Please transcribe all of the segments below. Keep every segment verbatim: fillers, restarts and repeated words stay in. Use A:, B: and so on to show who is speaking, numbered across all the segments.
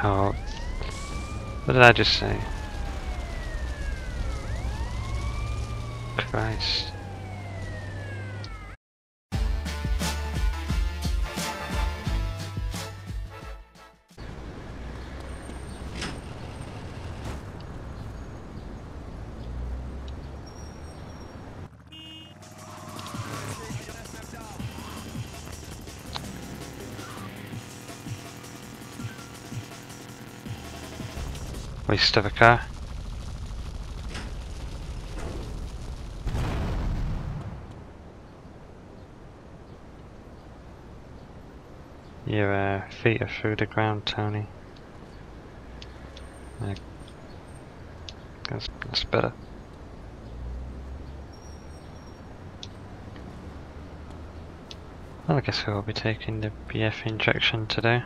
A: Oh, what did I just say? Christ. Waste of a car. Your uh, feet are through the ground, Tony. Like, that's, that's better. Well, I guess we'll be taking the B F injection today.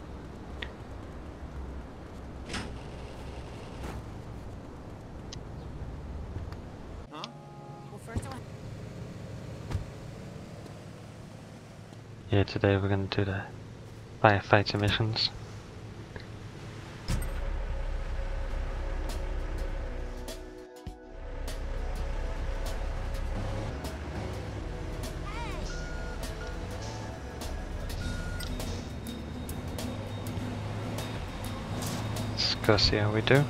A: Yeah, today we're going to do the firefighter missions. Let's go see how we do.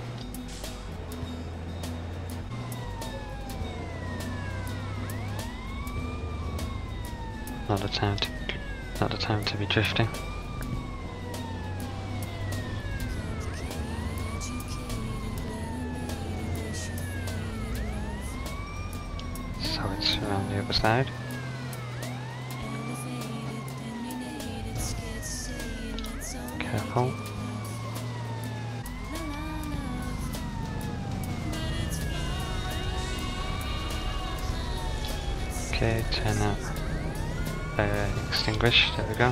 A: Not the time to, not the time to be drifting. So it's around the other side. Careful. Okay, turn out. Uh, extinguish, there we go.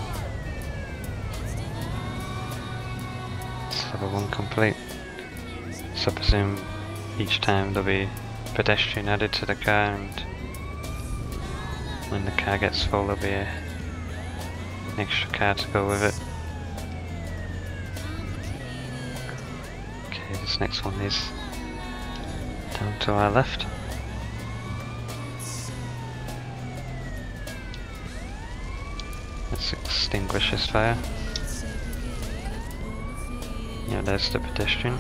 A: It's level one complete. So I presume each time there'll be a pedestrian added to the car, and when the car gets full there'll be a, an extra car to go with it. Okay, this next one is down to our left. Let's extinguish this fire. Yeah, there's the pedestrian.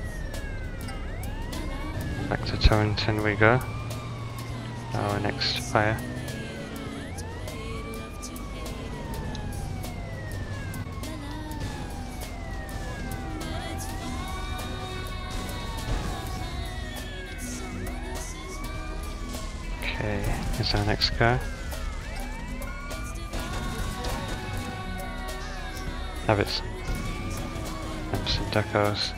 A: Back to Torrington we go. Our next fire. Okay, here's our next car. Have it. Have some decos.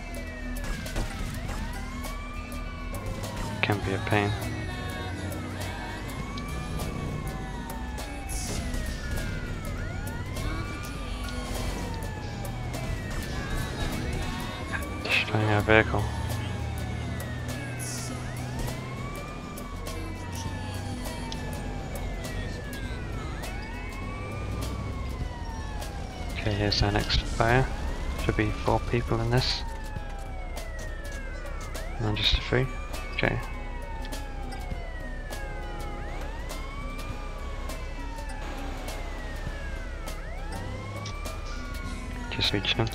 A: Can be a pain. Destroying our vehicle. Okay, here's our next fire. Should be four people in this. Not just a three. Okay. Just reach them.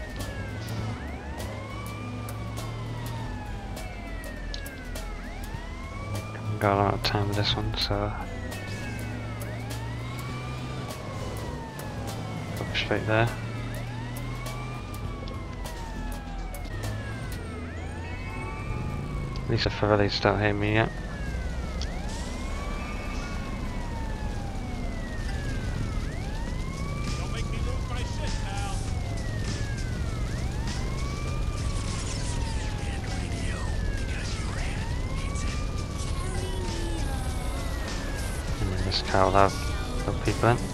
A: Got a lot of time with this one, so go straight there. At least the Ferraris don't hit me yet.
B: Don't make me lose my shit, pal.
A: And then this car will have no people in.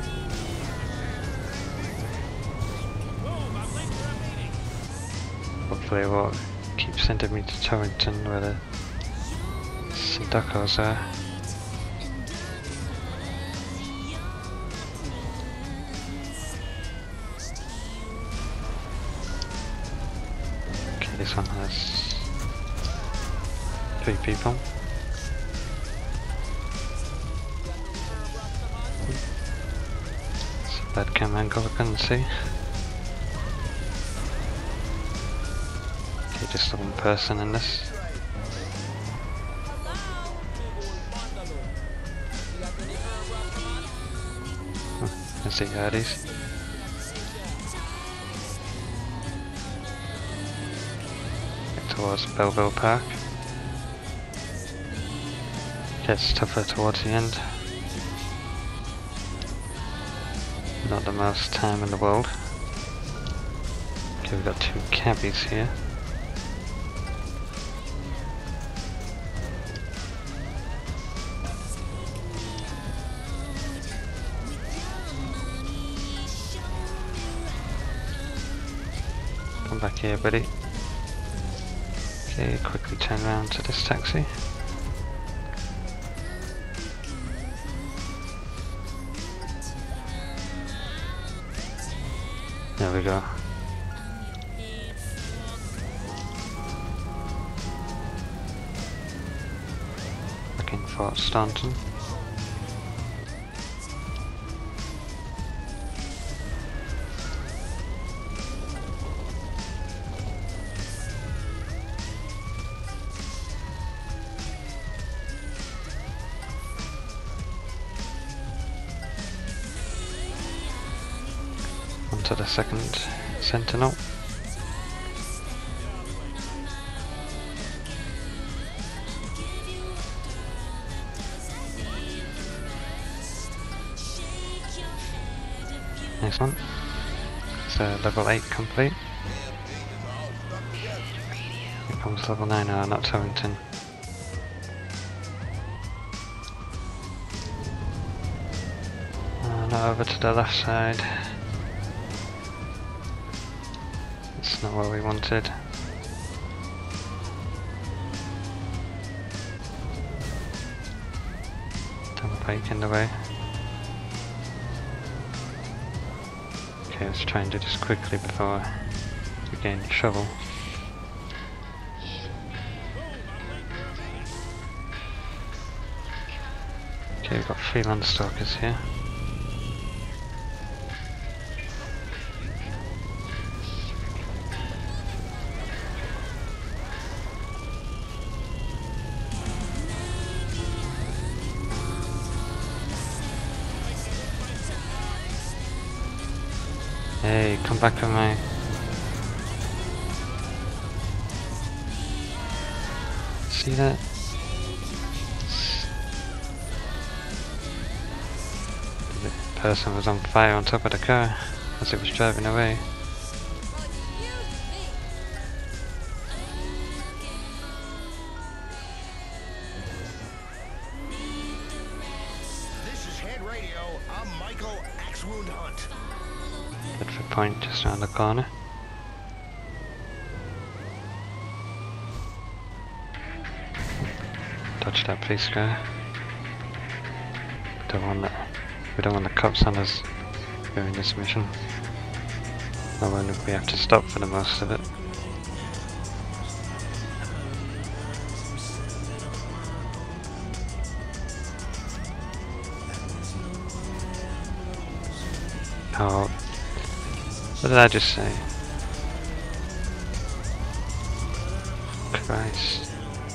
A: Hopefully it won't keep sending me to Torrington where the Sindacos are. Next one has three people. It's a bad cam angle, I couldn't see. Okay, just the one person in this. Let's see how it is. Towards Belleville Park. Gets tougher towards the end. Not the most time in the world. Okay, we've got two cabbies here. Come back here, buddy. Okay, quickly turn around to this taxi. There we go. Looking for Staunton. To the second sentinel. Next one. So level eight complete. Here comes level nine, oh, not Torrington. Uh, not over to the left side. Not what we wanted. Double bike in the way. Okay, let's try and do this quickly before we get in trouble. Okay, we've got three landstalkers here. Hey, come back with me. See that? The person was on fire on top of the car as it was driving away. Bedford Point just around the corner. Dodge that police car. We don't want the, we don't want the cops on us during this mission. Not when we have to stop for the most of it. Oh. What did I just say? Christ.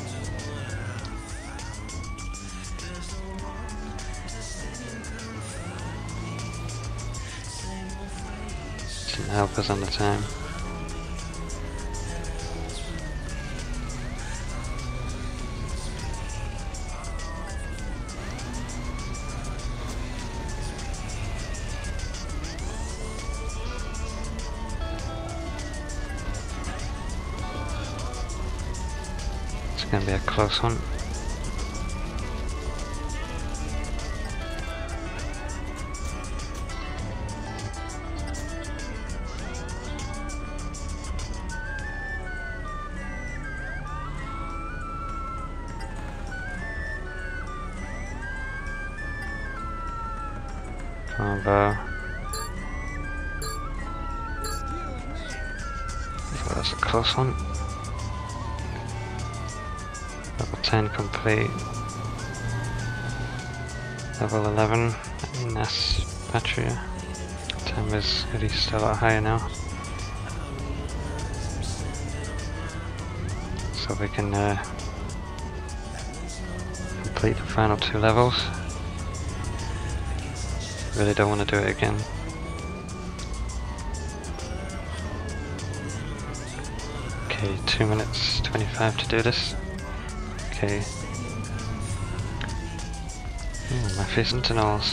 A: Didn't help us on the time. It's gonna be a close one. Bravo. So that's a close one. ten complete. Level eleven, N A S battery. Time is at least a lot higher now. So we can uh, complete the final two levels. Really don't want to do it again. Okay, two minutes twenty-five to do this. Okay. Ooh, my face and tunnels.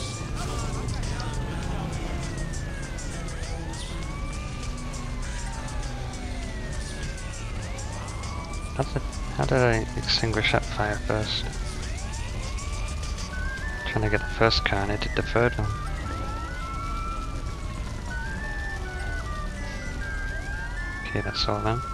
A: How did, how did I extinguish that fire first? Trying to get the first car and I did the third one. Okay, that's all then.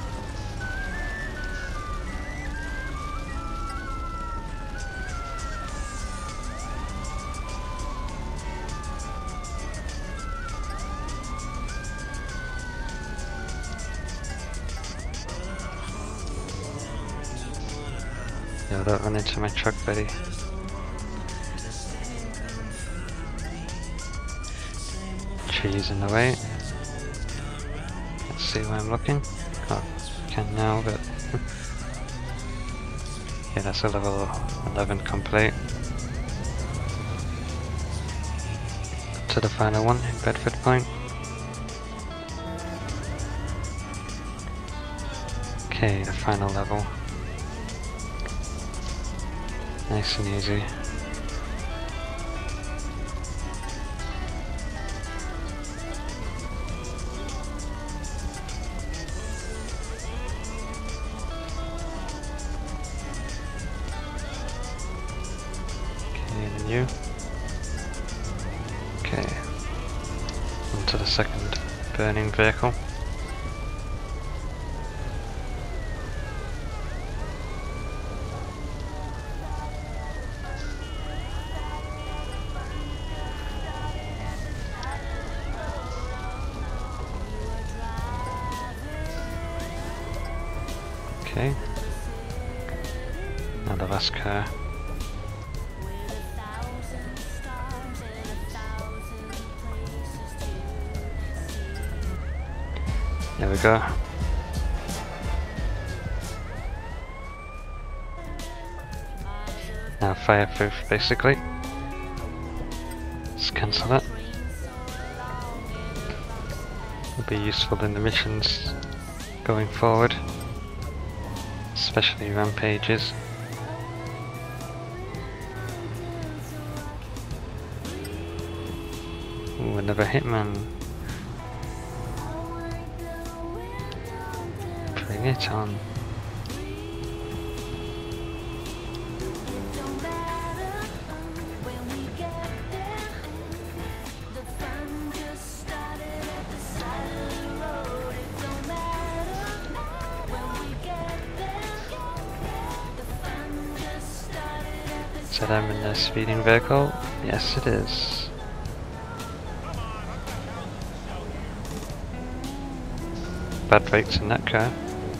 A: Yeah, don't run into my truck, buddy. Trees in the way. Let's see where I'm looking. Oh, can now, but yeah, that's a level eleven complete. To the final one in Bedford Point. Okay, the final level. Nice and easy. Okay, and you. Okay. Onto the second burning vehicle. Okay. Now the last car. There we go. Now fireproof basically. Let's cancel that. Will be useful in the missions going forward. Especially rampages. Ooh, another Hitman. Bring it on. Is that I'm in a speeding vehicle? Yes, it is. Bad brakes in that car.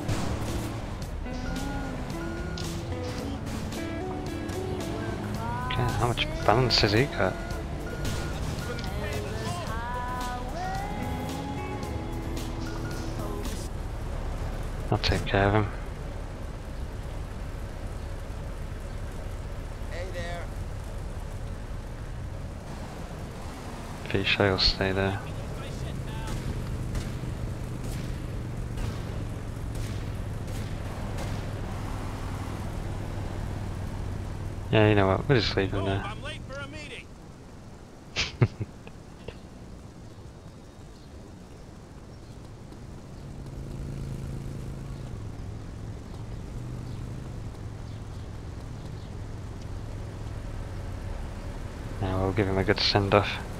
A: Okay, how much balance has he got? I'll take care of him. Pretty sure he'll stay there. Yeah, you know what, we'll just leave him there.
B: I'm late for a meeting.
A: Now we'll give him a good send off.